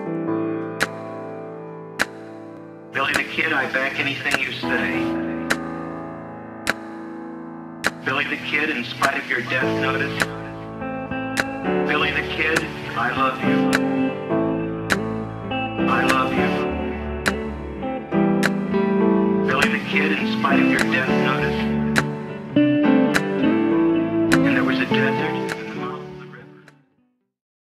Billy the Kid, I back anything you say. Billy the Kid, in spite of your death notice. Billy the Kid, I love you. I love you. Billy the Kid, in spite of your death notice.